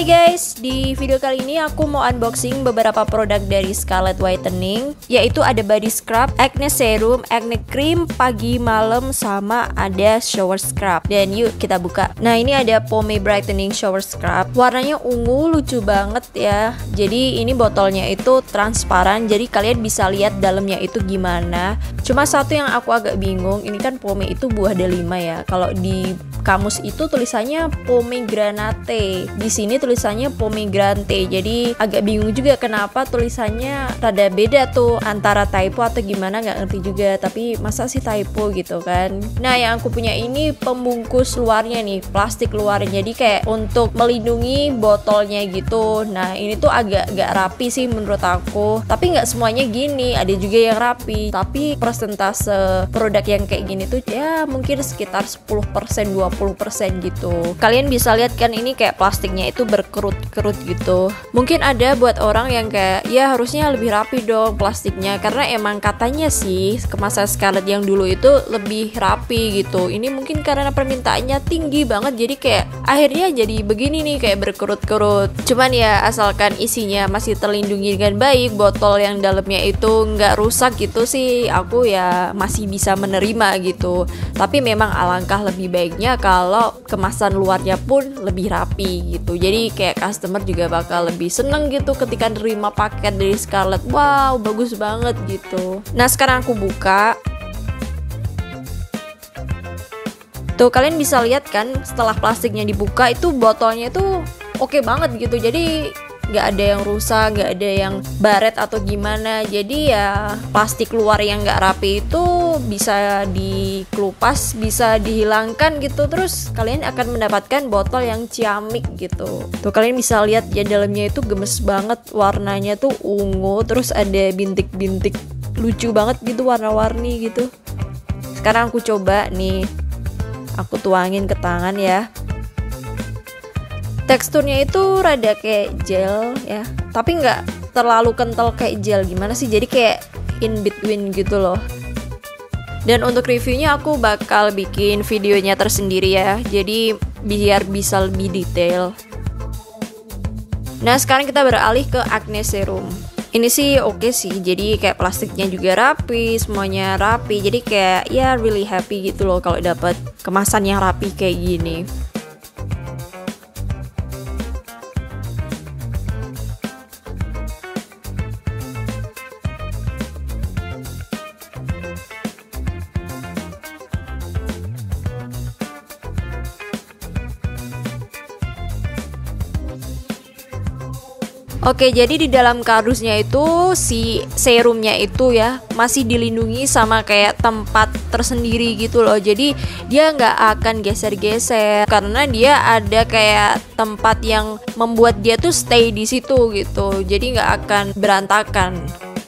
Hai guys, di video kali ini aku mau unboxing beberapa produk dari Scarlett Whitening, yaitu ada body scrub, acne serum, acne cream pagi malam, sama ada shower scrub. Dan yuk kita buka. Nah, ini ada Pomade Brightening Shower Scrub. Warnanya ungu, lucu banget ya. Jadi ini botolnya itu transparan, jadi kalian bisa lihat dalamnya itu gimana. Cuma satu yang aku agak bingung, ini kan pomade itu buah delima ya. Kalau di kamus itu tulisannya pomegranate, di sini tulisannya pomegranate. Jadi agak bingung juga kenapa tulisannya rada beda tuh, antara typo atau gimana, nggak ngerti juga. Tapi masa sih typo gitu kan. Nah, yang aku punya ini pembungkus luarnya nih, plastik luarnya, jadi kayak untuk melindungi botolnya gitu. Nah, ini tuh agak gak rapi sih menurut aku, tapi nggak semuanya gini, ada juga yang rapi. Tapi persentase produk yang kayak gini tuh ya mungkin sekitar 10%, 20% gitu. Kalian bisa lihat kan, ini kayak plastiknya itu berkerut-kerut gitu. Mungkin ada buat orang yang kayak ya harusnya lebih rapi dong plastiknya, karena emang katanya sih kemasan Scarlett yang dulu itu lebih rapi gitu. Ini mungkin karena permintaannya tinggi banget, jadi kayak akhirnya jadi begini nih, kayak berkerut-kerut. Cuman ya asalkan isinya masih terlindungi dengan baik, botol yang dalamnya itu nggak rusak gitu sih, aku ya masih bisa menerima gitu. Tapi memang alangkah lebih baiknya kalau kemasan luarnya pun lebih rapi gitu. Jadi kayak customer juga bakal lebih seneng gitu ketika nerima paket dari Scarlett. Wow, bagus banget gitu. Nah, sekarang aku buka. Tuh, kalian bisa lihat kan, setelah plastiknya dibuka itu botolnya itu oke banget gitu. Jadi nggak ada yang rusak, nggak ada yang baret atau gimana. Jadi ya plastik luar yang nggak rapi itu bisa dikelupas, bisa dihilangkan gitu. Terus kalian akan mendapatkan botol yang ciamik gitu. Tuh, kalian bisa lihat ya, dalamnya itu gemes banget, warnanya tuh ungu, terus ada bintik-bintik lucu banget gitu, warna-warni gitu. Sekarang aku coba nih, aku tuangin ke tangan ya. Teksturnya itu rada kayak gel ya, tapi nggak terlalu kental kayak gel gimana sih, jadi kayak in between gitu loh. Dan untuk reviewnya aku bakal bikin videonya tersendiri ya, jadi biar bisa lebih detail. Nah, sekarang kita beralih ke acne serum. Ini sih oke sih, jadi kayak plastiknya juga rapi, semuanya rapi, jadi kayak ya really happy gitu loh kalau dapat kemasan yang rapi kayak gini. Oke, jadi di dalam kardusnya itu si serumnya itu ya masih dilindungi sama kayak tempat tersendiri gitu loh. Jadi dia nggak akan geser-geser karena dia ada kayak tempat yang membuat dia tuh stay di situ gitu. Jadi nggak akan berantakan.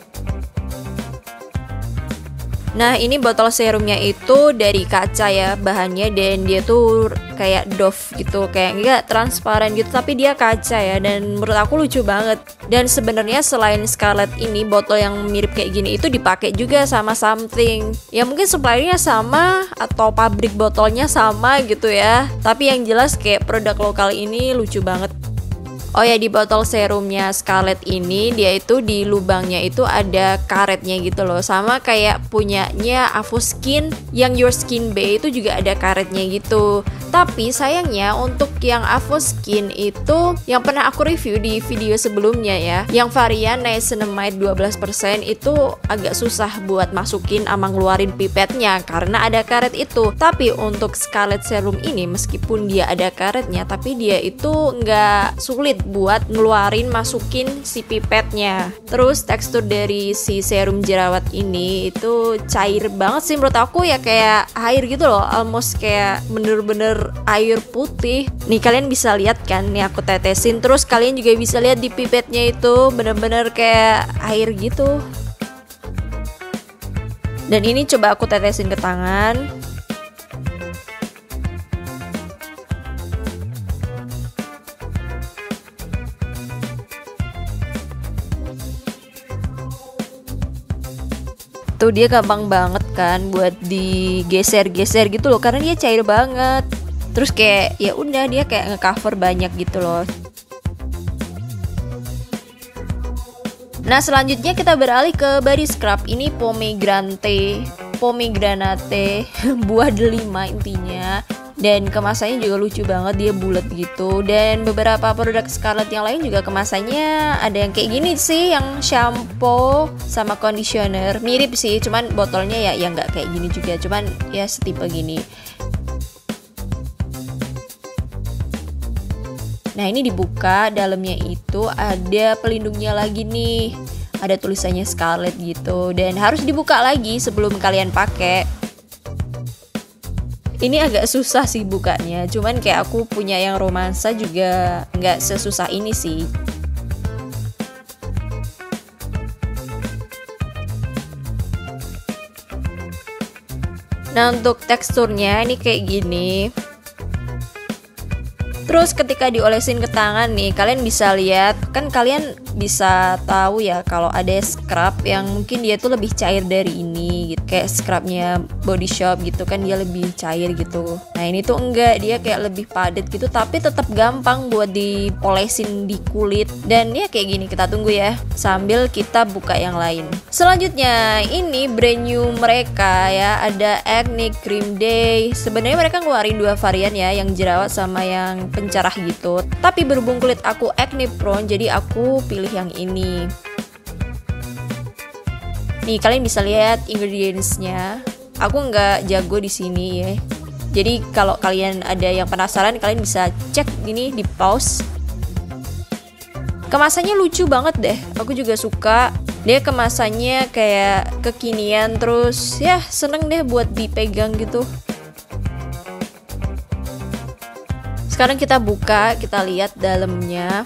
Nah, ini botol serumnya itu dari kaca ya bahannya, dan dia tuh kayak doff gitu, kayak enggak transparan gitu, tapi dia kaca ya, dan menurut aku lucu banget. Dan sebenarnya selain Scarlett ini, botol yang mirip kayak gini itu dipakai juga sama something. Ya mungkin suppliernya sama atau pabrik botolnya sama gitu ya. Tapi yang jelas kayak produk lokal ini lucu banget. Oh ya, di botol serumnya Scarlett ini dia itu di lubangnya itu ada karetnya gitu loh, sama kayak punyanya Avoskin yang Your Skin Bay itu juga ada karetnya gitu. Tapi sayangnya untuk yang Avoskin itu yang pernah aku review di video sebelumnya ya, yang varian niacinamide 12% itu agak susah buat masukin sama ngeluarin pipetnya karena ada karet itu. Tapi untuk Scarlett serum ini meskipun dia ada karetnya, tapi dia itu nggak sulit buat ngeluarin masukin si pipetnya. Terus tekstur dari si serum jerawat ini itu cair banget sih menurut aku ya, kayak air gitu loh, almost kayak bener-bener air putih. Nih kalian bisa lihat kan, nih aku tetesin, terus kalian juga bisa lihat di pipetnya itu bener-bener kayak air gitu. Dan ini coba aku tetesin ke tangan. Tuh, dia gampang banget kan buat digeser-geser gitu loh, karena dia cair banget. Terus kayak ya udah dia kayak ngecover banyak gitu loh. Nah selanjutnya kita beralih ke body scrub. Ini pomegranate buah delima intinya. Dan kemasannya juga lucu banget, dia bulat gitu. Dan beberapa produk Scarlett yang lain juga kemasannya ada yang kayak gini sih, yang shampoo sama conditioner. Mirip sih, cuman botolnya ya nggak kayak gini juga, cuman ya setipe gini. Nah ini dibuka, dalamnya itu ada pelindungnya lagi nih. Ada tulisannya Scarlett gitu, dan harus dibuka lagi sebelum kalian pakai. Ini agak susah sih bukanya, cuman kayak aku punya yang romansa juga nggak sesusah ini sih. Nah untuk teksturnya ini kayak gini. Terus ketika diolesin ke tangan nih, kalian bisa lihat, kan kalian bisa tahu ya kalau ada scrub yang mungkin dia tuh lebih cair dari ini gitu. Kayak scrubnya Body Shop gitu kan, dia lebih cair gitu. Nah ini tuh enggak, dia kayak lebih padat gitu, tapi tetap gampang buat diolesin di kulit. Dan ya kayak gini, kita tunggu ya sambil kita buka yang lain. Selanjutnya ini brand new mereka ya, ada Acne Cream Day. Sebenarnya mereka ngeluarin 2 varian ya, yang jerawat sama yang pencerah gitu. Tapi berhubung kulit aku acne prone, jadi aku pilih yang ini. Nih kalian bisa lihat ingredientsnya. Aku nggak jago di sini ya. Jadi kalau kalian ada yang penasaran, kalian bisa cek ini di pause. Kemasannya lucu banget deh. Aku juga suka. Dia kemasannya kayak kekinian, terus ya seneng deh buat dipegang gitu. Sekarang kita buka, kita lihat dalamnya.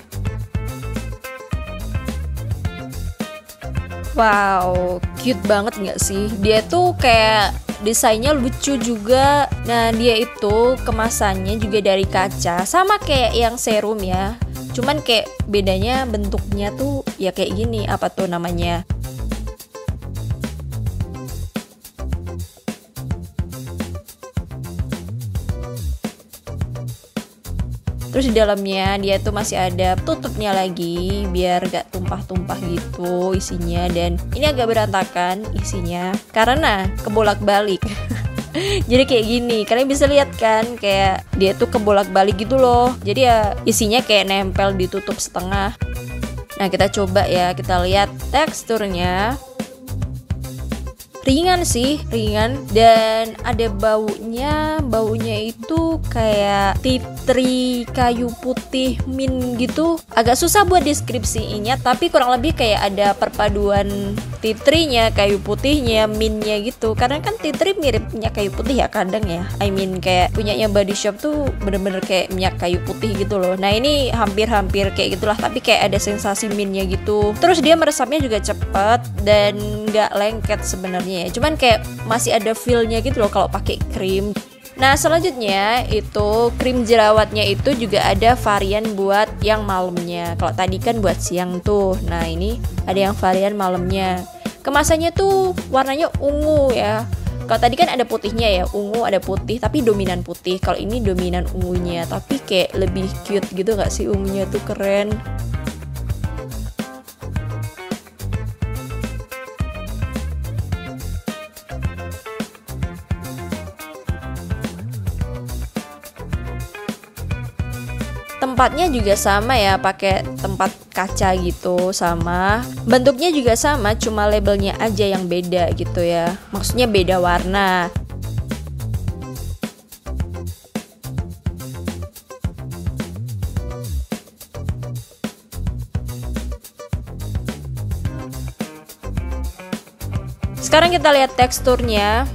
Wow, cute banget nggak sih? Dia tuh kayak desainnya lucu juga. Nah, dia itu kemasannya juga dari kaca, sama kayak yang serum ya. Cuman kayak bedanya bentuknya tuh ya kayak gini, apa tuh namanya? Terus di dalamnya dia tuh masih ada tutupnya lagi biar gak tumpah-tumpah gitu isinya. Dan ini agak berantakan isinya karena kebolak-balik. Jadi kayak gini, kalian bisa lihat kan kayak dia tuh kebolak-balik gitu loh. Jadi ya isinya kayak nempel ditutup setengah. Nah kita coba ya, kita lihat teksturnya. Ringan sih, ringan, dan ada baunya itu kayak tea tree kayu putih mint gitu. Agak susah buat deskripsiinnya, tapi kurang lebih kayak ada perpaduan tea tree-nya, kayu putihnya, mintnya gitu. Karena kan tea tree mirip minyak kayu putih ya kadang ya. I mean kayak punyanya Body Shop tuh bener-bener kayak minyak kayu putih gitu loh. Nah ini hampir-hampir kayak gitulah, tapi kayak ada sensasi mintnya gitu. Terus dia meresapnya juga cepet dan nggak lengket sebenarnya. Cuman kayak masih ada feel-nya gitu loh kalau pakai krim. Nah selanjutnya itu krim jerawatnya itu juga ada varian buat yang malamnya. Kalau tadi kan buat siang tuh. Nah ini ada yang varian malamnya. Kemasannya tuh warnanya ungu ya. Kalau tadi kan ada putihnya ya, ungu ada putih tapi dominan putih. Kalau ini dominan ungunya, tapi kayak lebih cute gitu gak sih, ungunya tuh keren. Tempatnya juga sama ya, pakai tempat kaca gitu, sama bentuknya juga sama, cuma labelnya aja yang beda gitu ya, maksudnya beda warna. Sekarang kita lihat teksturnya.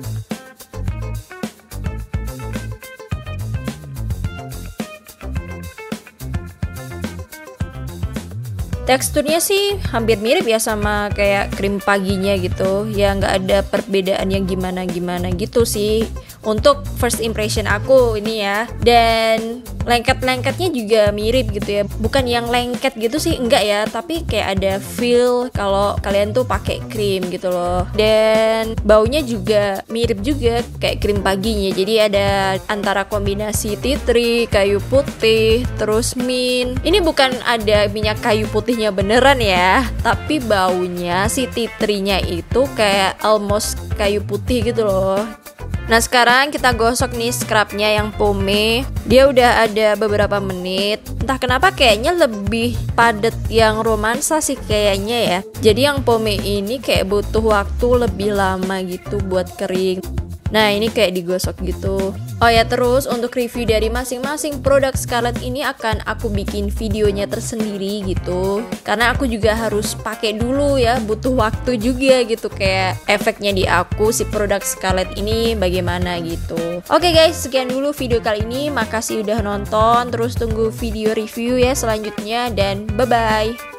Teksturnya sih hampir mirip ya sama kayak krim paginya gitu. Ya nggak ada perbedaan yang gimana-gimana gitu sih. Untuk first impression aku ini ya. Dan Lengket-lengketnya juga mirip gitu ya. Bukan yang lengket gitu sih, enggak ya, tapi kayak ada feel kalau kalian tuh pakai krim gitu loh. Dan baunya juga mirip juga kayak krim paginya. Jadi ada antara kombinasi tea tree, kayu putih, terus mint. Ini bukan ada minyak kayu putihnya beneran ya, tapi baunya si tea tree-nya itu kayak almost kayu putih gitu loh. Nah sekarang kita gosok nih scrubnya yang pomade. Dia udah ada beberapa menit. Entah kenapa kayaknya lebih padat yang romansa sih kayaknya ya. Jadi yang pomade ini kayak butuh waktu lebih lama gitu buat kering. Nah ini kayak digosok gitu. Oh ya, terus untuk review dari masing-masing produk Scarlett ini akan aku bikin videonya tersendiri gitu. Karena aku juga harus pakai dulu ya, butuh waktu juga gitu. Kayak efeknya di aku si produk Scarlett ini bagaimana gitu. Oke guys, sekian dulu video kali ini. Makasih udah nonton. Terus tunggu video review ya selanjutnya dan bye-bye.